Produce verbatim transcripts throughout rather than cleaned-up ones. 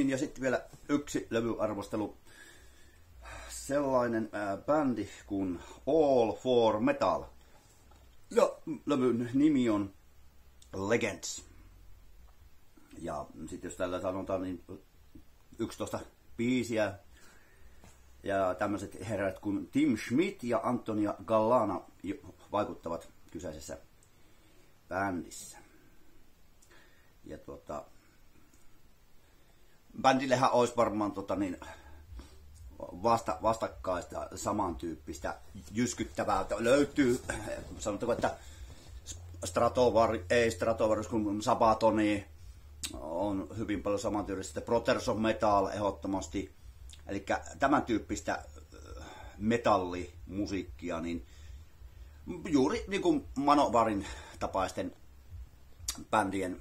niin, ja sitten vielä yksi levyarvostelu. Sellainen ää, bändi kuin All for Metal. Ja levyn nimi on Legends. Ja sitten jos tällä sanotaan, niin yksitoista biisiä. Ja tämmöiset herrat kuin Tim Schmidt ja Antonia Gallana vaikuttavat kyseisessä bändissä. Ja tuota, bändillehän olisi varmaan tota niin, vasta, vastakkaista samantyyppistä jyskyttävää. Löytyy, sanotaanko, että Stratovarius, ei Stratovarius, kun Sabatoni on hyvin paljon samantyylistä. Brothers of Metal ehdottomasti. Eli tämän tyyppistä metallimusiikkia, niin juuri niin kuin Manowarin tapaisten bändien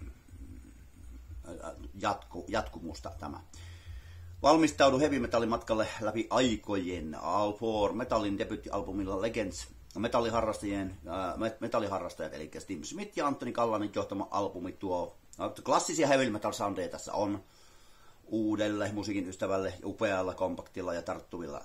jatku, jatkumusta tämä. Valmistaudu heavy metallin matkalle läpi aikojen. All for Metalin debyyttialbumilla Legends. Metalliharrastajien, äh, metalliharrastajat, eli Tim Schmidt ja Antoni Gallanin johtama albumi tuo klassisia heavy metal soundeja tässä on uudelle musiikin ystävälle, upealla, kompaktilla ja tarttuvilla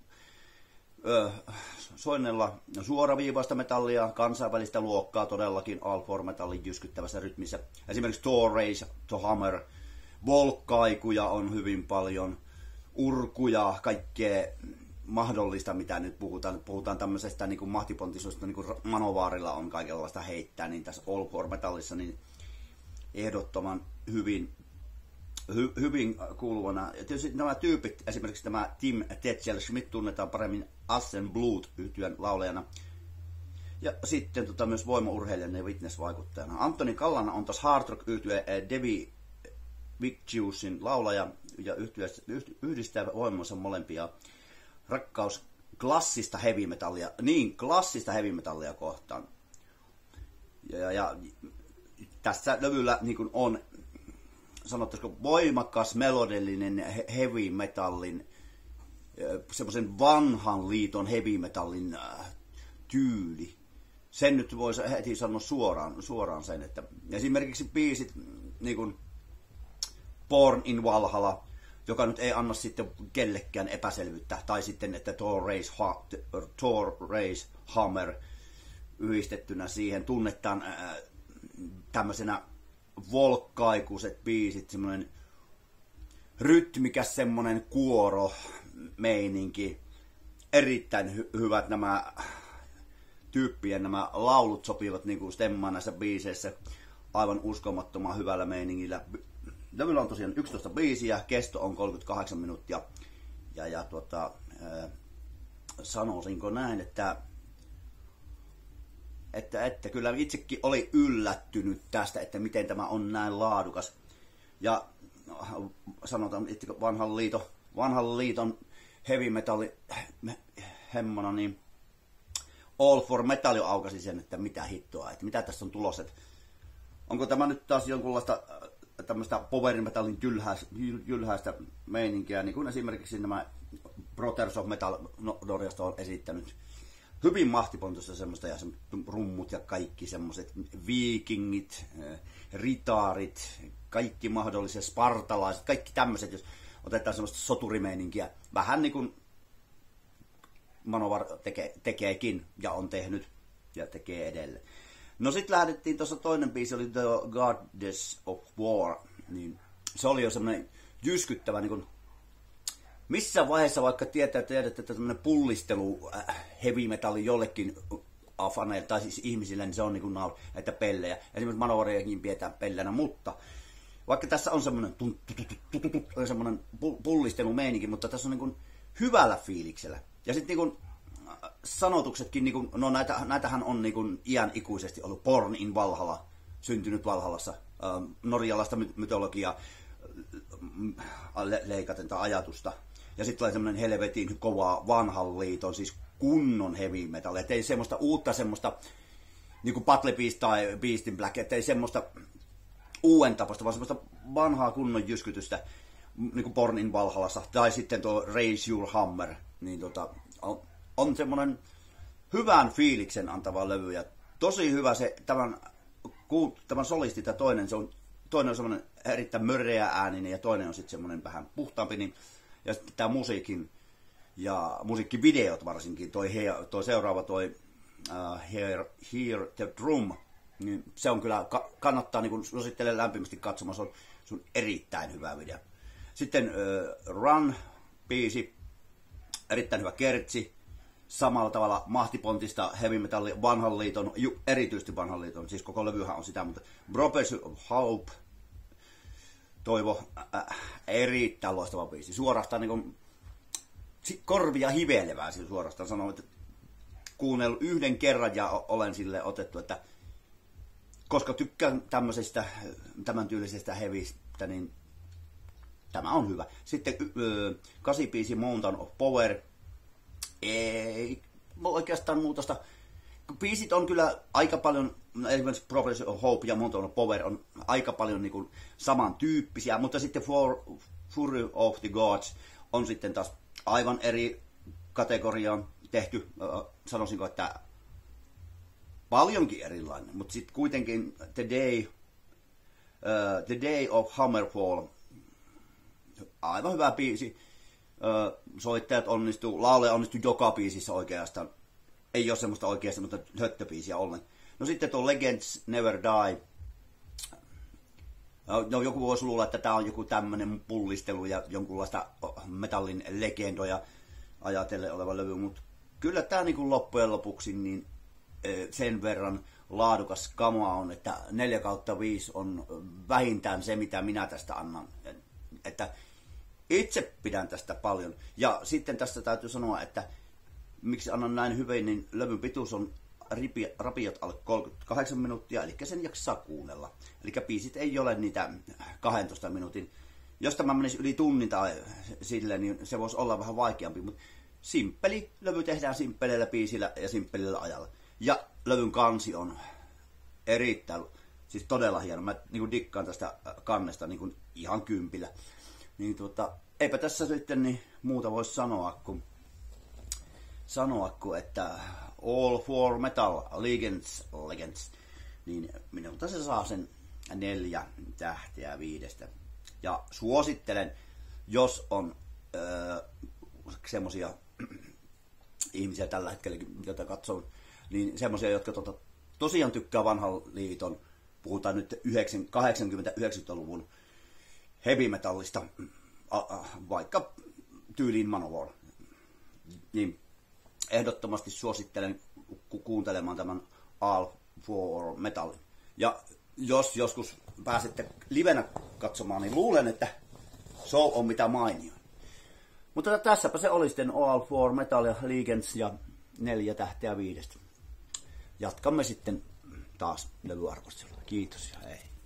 öö, soinnella suoraviivaista metallia, kansainvälistä luokkaa todellakin All for Metalin jyskyttävässä rytmissä. Esimerkiksi Thor, Race, To Hammer, volkkaikuja on hyvin paljon, urkuja, kaikkea mahdollista, mitä nyt puhutaan. Puhutaan tämmöisestä niin kuin mahtipontisuudesta, niin kuin Manowarilla on kaikenlaista heittää, niin tässä All for Metalissa niin ehdottoman hyvin Hy, hyvin kuuluvana. Ja tietysti nämä tyypit, esimerkiksi tämä Tim Tetchell Schmidt tunnetaan paremmin Assen Blood-yhtyön laulajana. Ja sitten tota, myös voimaurheilijana ja witness-vaikuttajana. Antoni Gallana on taas hard rock yhtye Devi Victiusin laulaja ja yhdistää voimansa molempia rakkaus klassista heavy metallia, niin klassista heavy metallia kohtaan. Ja, ja, ja tässä levyllä niin kuin on sanottaisiko voimakas melodellinen heavy metallin, semmoisen vanhan liiton heavy metallin tyyli. Sen nyt voisi heti sanoa suoraan, suoraan sen, että esimerkiksi biisit niin kuin Born in Valhalla, joka nyt ei anna sitten kellekään epäselvyyttä, tai sitten, että Thor, Race, ha, Thor, Race, Hammer yhdistettynä siihen tunnetaan äh, tämmöisenä volkkaikuiset biisit, semmoinen rytmikäs semmoinen kuoro meininki. Erittäin hy- hyvät nämä tyyppien nämä laulut sopivat niin kuin stemmaan näissä biiseissä aivan uskomattoman hyvällä meiningillä. Levyllä on tosiaan yksitoista biisiä, kesto on kolmekymmentäkahdeksan minuuttia. Ja, ja tuota, äh, sanoisinko näin, että Että, että kyllä itsekin oli yllättynyt tästä, että miten tämä on näin laadukas. Ja sanotaan, että vanhan, liito, vanhan liiton heavy metalli hemmona, niin All for Metal jo aukasi sen, että mitä hittoa, että mitä tässä on tulossa. Onko tämä nyt taas jonkunlaista tämmöistä power metallin jylhäistä meininkiä, niin kuin esimerkiksi nämä Brothers of Metal Norjasta on esittänyt. Hyvin mahtipontoista semmoista ja rummut ja kaikki semmoiset viikingit, ritaarit, kaikki mahdolliset spartalaiset, kaikki tämmöiset, jos otetaan semmoista soturimeininkiä. Vähän niin kuin Manowar teke, tekeekin ja on tehnyt ja tekee edelleen. No sit lähdettiin, tuossa toinen biisi oli The Goddess of War, niin se oli jo semmoinen jyskyttävä niin kuin missä vaiheessa vaikka tietää, että tiedät, että tämmöinen pullistelu äh, heavy metalli jollekin faneille, tai siis ihmisille, niin se on niin kuin naul, että pellejä. Esimerkiksi Manowariakin pidetään pellänä, mutta vaikka tässä on semmoinen, semmoinen pullistelumeininki, mutta tässä on niin kuin hyvällä fiiliksellä. Ja sitten niin kuin sanotuksetkin, niin kuin, no näitä, näitähän on niin kuin iän ikuisesti ollut Born in Valhalla, syntynyt Valhallassa, äh, norjalaista mytologiaa, leikaten tai ajatusta. Ja sitten tulee semmoinen helvetin kovaa vanhan liiton, siis kunnon heavy metal. Että ei semmoista uutta semmoista, niin kuin Battle Beast tai Beast in Black, että ei semmoista uuden tapasta, vaan semmoista vanhaa kunnon jyskytystä, niin kuin Born in Valhallassa. Tai sitten tuo Raise Your Hammer, niin tota, on, on semmoinen hyvän fiiliksen antava levy. Ja tosi hyvä se, tämän, tämän solisti tai toinen, se on toinen on semmoinen erittäin mörreä ääninen ja toinen on sitten semmoinen vähän puhtaampi. Niin, ja sitten tämä musiikin ja musiikkivideot varsinkin, toi, toi seuraava toi uh, Hear, Hear the Drum, niin se on kyllä, kannattaa, niin kuin suosittelen lämpimästi katsomaan, se on, se on erittäin hyvä video. Sitten uh, Run-biisi, erittäin hyvä kertsi, samalla tavalla mahtipontista heavy metalli vanhan liiton, erityisesti vanhan liiton, siis koko levyhän on sitä, mutta Prophecy of Hope, Toivo, äh, erittäin loistava biisi, suorastaan niin kuin, korvia hivelevää, siis suorastaan sanoin, että kuunnellut yhden kerran ja olen sille otettu, että koska tykkään tämmöisestä, tämän tyylisestä heavistä, niin tämä on hyvä. Sitten kasi biisi Mountain of Power, ei oikeastaan muutosta. Biisit on kyllä aika paljon, esimerkiksi Prophecy of Hope ja Mountain of Power on aika paljon niin kuin samantyyppisiä, mutta sitten For, Fury of the Gods on sitten taas aivan eri kategoriaan tehty, sanoisinko, että paljonkin erilainen, mutta sitten kuitenkin The Day, uh, The Day of Hammerfall, aivan hyvä biisi, uh, soittajat onnistuu, laulaja onnistuu joka biisissä oikeastaan, ei ole semmoista oikeasta, mutta höttöbiisiä ollen. No sitten tuo Legends Never Die, no joku voisi luulla, että tämä on joku tämmöinen pullistelu ja jonkunlaista metallin legendoja ajatellen oleva levy, mutta kyllä tämä niin loppujen lopuksi niin sen verran laadukas kama on, että neljä kautta viisi on vähintään se, mitä minä tästä annan. Että itse pidän tästä paljon. Ja sitten tästä täytyy sanoa, että miksi annan näin hyvin, niin levyn pituus on rapiat alle kolmekymmentäkahdeksan minuuttia, eli sen jaksaa kuunnella. Eli biisit ei ole niitä kahdentoista minuutin. Jos tämä menisi yli tunnin tai silleen, niin se voisi olla vähän vaikeampi, mutta simppeli levy tehdään simppeleillä biisillä ja simppelillä ajalla. Ja levyn kansi on erittäin, siis todella hieno. Mä niin kuin dikkaan tästä kannesta niin kuin ihan kympillä. Niin tuota, eipä tässä sitten niin muuta voi sanoa kuin, sanoa kuin, että All for Metal Legends, Legends, niin minulta se saa sen neljä tähteä viidestä. Ja suosittelen, jos on öö, semmosia ihmisiä tällä hetkellä, joita katson, niin semmoisia, jotka tota, tosiaan tykkää vanhan liiton, puhutaan nyt kahdeksankymmentä-yhdeksänkymmentäluvun heavy metallista, vaikka tyyliin Manowar, niin ehdottomasti suosittelen ku- kuuntelemaan tämän All for Metal. Ja jos joskus pääsette livenä katsomaan, niin luulen, että show on mitä mainio. Mutta tässäpä se oli sitten All for Metal ja Legends ja neljä tähteä viidestä. Jatkamme sitten taas levyarvostelulla. Kiitos ja hei.